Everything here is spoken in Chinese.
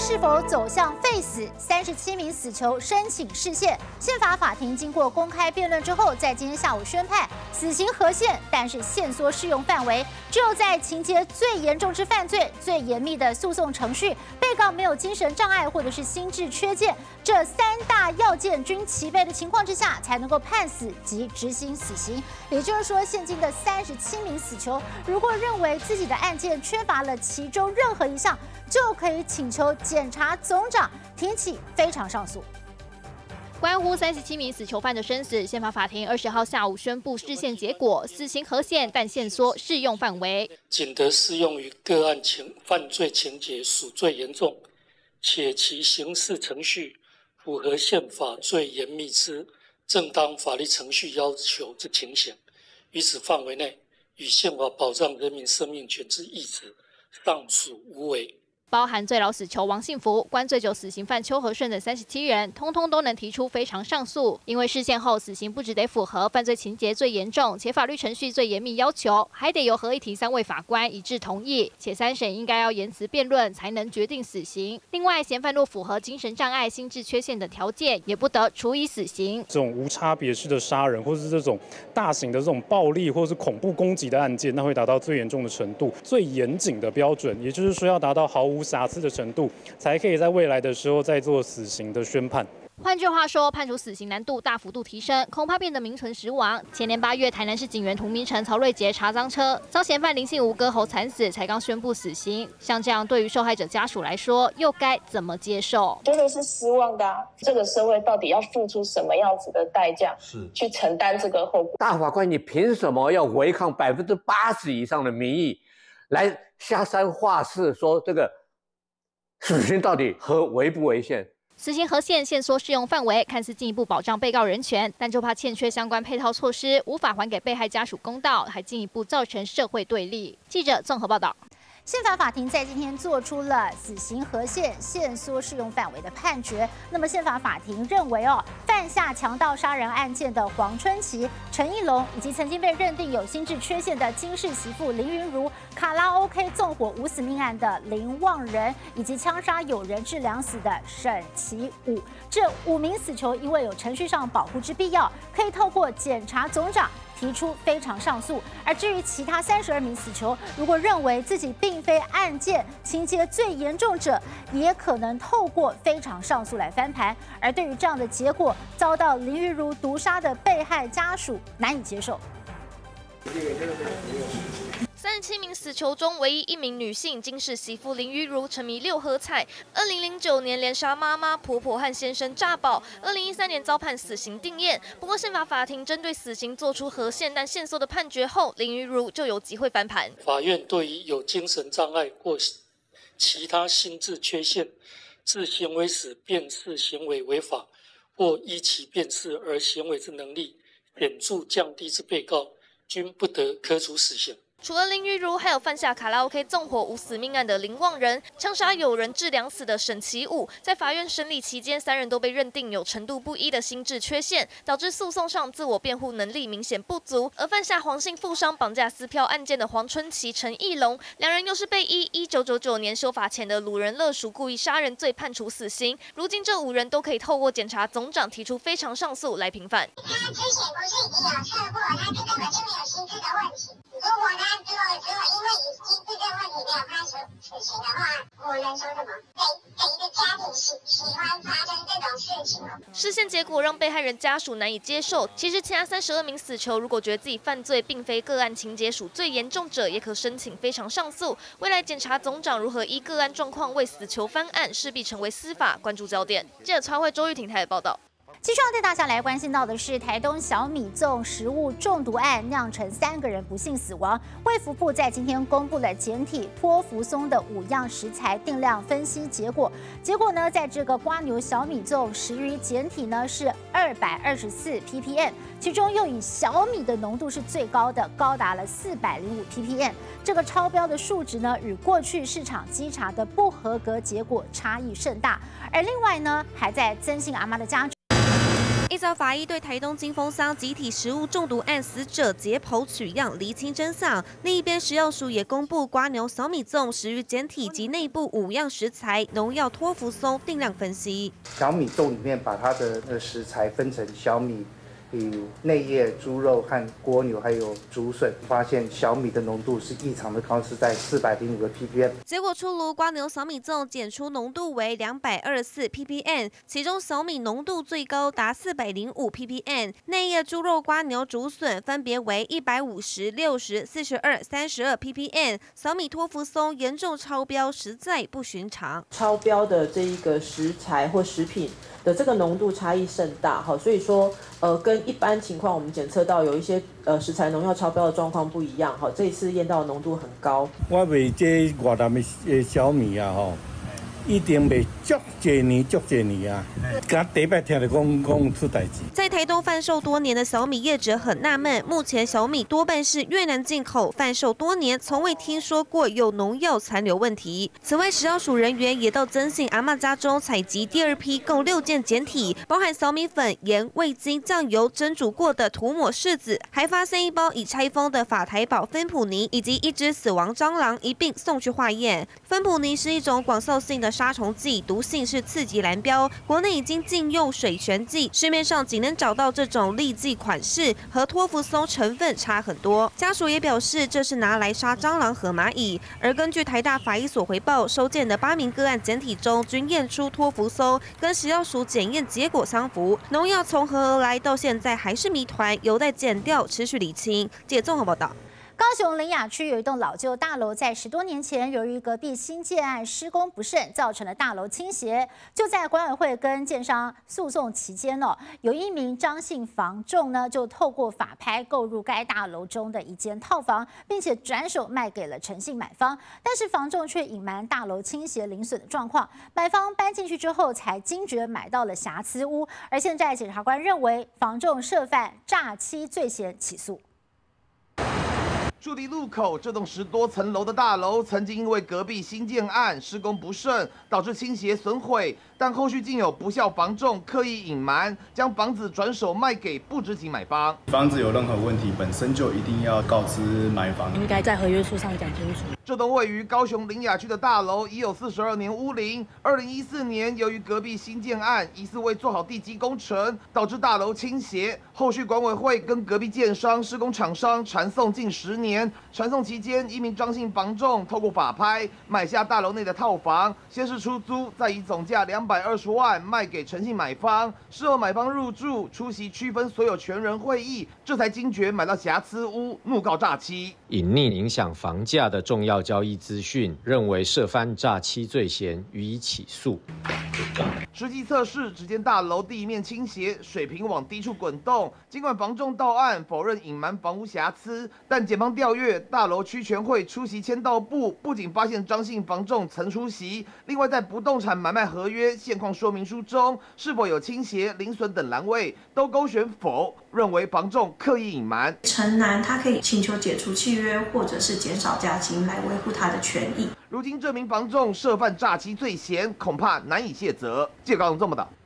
是否走向废死？37名死囚申请释宪，宪法法庭经过公开辩论之后，在今天下午宣判死刑合宪，但是限缩适用范围，只有在情节最严重之犯罪、最严密的诉讼程序、被告没有精神障碍或者是心智缺陷这3大要件均齐备的情况之下，才能够判死及执行死刑。也就是说，现今的37名死囚，如果认为自己的案件缺乏了其中任何一项，就可以请求检察总长提起非常上诉。 关乎37名死囚犯的生死，宪法法庭20号下午宣布释宪结果，死刑合宪，但限缩适用范围， 仅得适用于个案犯罪情节属最严重，且其刑事程序符合宪法最严密之正当法律程序要求之情形。于此范围内，与宪法保障人民生命权之意旨尚属无违。 包含最老死囚王信福、关最久死刑犯邱和顺等37人，通通都能提出非常上诉。因为释宪后，死刑不只得符合犯罪情节最严重且法律程序最严密要求，还得由合议庭3位法官一致同意，且3审应该要言辞辩论才能决定死刑。另外，嫌犯若符合精神障碍、心智缺陷等条件，也不得处以死刑。 这种无差别式的杀人，或是这种大型的这种暴力或是恐怖攻击的案件，那会达到最严重的程度、最严谨的标准，也就是说要达到毫无瑕疵的程度，才可以在未来的时候再做死刑的宣判。 换句话说，判处死刑难度大幅度提升，恐怕变得名存实亡。前年8月，台南市警员涂明诚、曹瑞杰查赃车，遭嫌犯林姓吴割喉惨死，才刚宣布死刑。像这样，对于受害者家属来说，又该怎么接受？ 觉得是失望的啊！这个社会到底要付出什么样子的代价，去承担这个后果？ 大法官，你凭什么要违抗80%以上的民意，来下三话四说这个死刑到底违不违宪？ 死刑合宪，限缩适用范围，看似进一步保障被告人权，但就怕欠缺相关配套措施，无法还给被害家属公道，还进一步造成社会对立。记者综合报道。 宪法法庭在今天做出了死刑合宪、限缩适用范围的判决。那么，宪法法庭认为犯下强盗杀人案件的黄春琪、陈义龙，以及曾经被认定有心智缺陷的金氏媳妇林云如、卡拉 OK 纵火无死命案的林旺仁，以及枪杀有人致两死的沈其武，这5名死囚因为有程序上保护之必要，可以透过检察总长提出非常上诉。而至于其他32名死囚，如果认为自己并非案件情节最严重者，也可能透过非常上诉来翻盘。而对于这样的结果，遭到林云如毒杀的被害家属难以接受。 37名死囚中，唯一1名女性金氏媳妇林玉如沉迷6合彩，2009年连杀妈妈、婆婆和先生诈保，2013年遭判死刑定谳。不过，宪法法庭针对死刑作出合宪但限缩的判决后，林玉如就有机会翻盘。 法院对于有精神障碍或其他心智缺陷，致行为时辨识行为违法，或依其辨识而行为之能力显著降低之被告，均不得科处死刑。 除了林玉如，还有犯下卡拉 OK 纵火无死命案的林旺仁，枪杀有人致两死的沈其武。在法院审理期间，3人都被认定有程度不一的心智缺陷，导致诉讼上自我辩护能力明显不足。而犯下黄姓富商绑架撕票案件的黄春琪、陈义龙，2人又是被依1999年修法前的掳人勒赎故意杀人罪判处死刑。如今这5人都可以透过检察总长提出非常上诉来平反。 他之前不是已经有测过，他根本就没有心智的问题。如果他之后因为心智的问题没有判处死刑的话，我能说什么？每一个家庭喜欢发生这种事情吗？ 释宪结果让被害人家属难以接受。其实，其他32名死囚如果觉得自己犯罪并非个案情节属最严重者，也可申请非常上诉。未来检察总长如何依个案状况为死囚翻案，势必成为司法关注焦点。记者曹慧、周玉婷台的报道。 继续要带大家来关心到的是，台东小米粽食物中毒案酿成3个人不幸死亡。卫福部在今天公布了检体泼福松的5样食材定量分析结果。结果呢，在这个瓜牛小米粽食鱼检体呢是224 ppm， 其中又以小米的浓度是最高的，高达了405 ppm。这个超标的数值呢，与过去市场稽查的不合格结果差异甚大。而另外呢，还在曾姓阿妈的家依照法医对台东金峰乡集体食物中毒案死者解剖取样，厘清真相。另一边，食药署也公布蝸牛小米粽食鱼检体及内部5样食材农药托福松定量分析。 小米粽里面把它的食材分成小米、内叶、猪肉和蜗牛，还有竹笋，发现小米的浓度是异常的高，是在405个 ppm。 结果出炉，蝸牛小米粽检出浓度为224 ppm， 其中小米浓度最高达405 ppm， 内叶猪肉、蝸牛、竹笋分别为150、60、42、32 ppm。小米托福松严重超标，实在不寻常。 超标的这一个食材或食品的这个浓度差异甚大，所以说跟一般情况我们检测到有一些食材农药超标的状况不一样，这一次验到的浓度很高。 我卖这越南的小米啊，一定卖足多年啊！刚第一摆听到讲出代志。 在台东贩售多年的小米业者很纳闷，目前小米多半是越南进口，贩售多年，从未听说过有农药残留问题。此外，食药署人员也到曾姓阿嬷家中采集第2批共6件检体，包含小米粉、盐、味精、酱油蒸煮过的涂抹柿子，还发现1包已拆封的法台宝芬普尼以及1只死亡蟑螂一并送去化验。芬普尼是一种广效性的杀虫剂，毒性是次级蓝标，国内已经禁用水泉剂，市面上仅能找到这种利剂款式，和托福松成分差很多。家属也表示，这是拿来杀蟑螂和蚂蚁。而根据台大法医所回报，收件的8名个案检体中均验出托福松，跟食药署检验结果相符。农药从何而来，到现在还是谜团，有待检调持续厘清。记者综合报道。 高雄苓雅区有一栋老旧大楼，在10多年前，由于隔壁新建案施工不慎，造成了大楼倾斜。就在管委会跟建商诉讼期间有一名张姓房仲呢，就透过法拍购入该大楼中的一间套房，并且转手卖给了陈姓买方。但是房仲却隐瞒大楼倾斜零损的状况，买方搬进去之后才惊觉买到了瑕疵屋。而现在检察官认为房仲涉犯诈欺罪嫌，起诉。 树林路口这栋10多层楼的大楼，曾经因为隔壁新建案施工不慎，导致倾斜损毁，但后续竟有不肖房仲刻意隐瞒，将房子转手卖给不知情买方。 房子有任何问题，本身就一定要告知买房， 应该在合约书上讲清楚。 这栋位于高雄苓雅区的大楼已有42年屋龄，2014年由于隔壁新建案疑似未做好地基工程，导致大楼倾斜。后续管委会跟隔壁建商、施工厂商缠讼近10年。传送期间，一名张姓房仲透过法拍买下大楼内的套房，先是出租，再以总价220万卖给陈姓买方。事后买方入住，出席区分所有权人会议，这才惊觉买到瑕疵屋，怒告诈欺， 隐匿影响房价的重要交易资讯，认为涉犯诈欺罪嫌，予以起诉。 实际测试，只见大楼地面倾斜，水平往低处滚动。尽管房仲到案否认隐瞒房屋瑕疵，但检方调阅大楼区权会出席签到簿，不仅发现张姓房仲曾出席，另外在不动产买卖合约现况说明书中是否有倾斜、零损等栏位都勾选否，认为房仲刻意隐瞒。 陈男他可以请求解除契约或者是减少价金来维护他的权益。 如今这名房仲涉犯诈欺罪嫌，恐怕难以卸责。记者高雄这么的。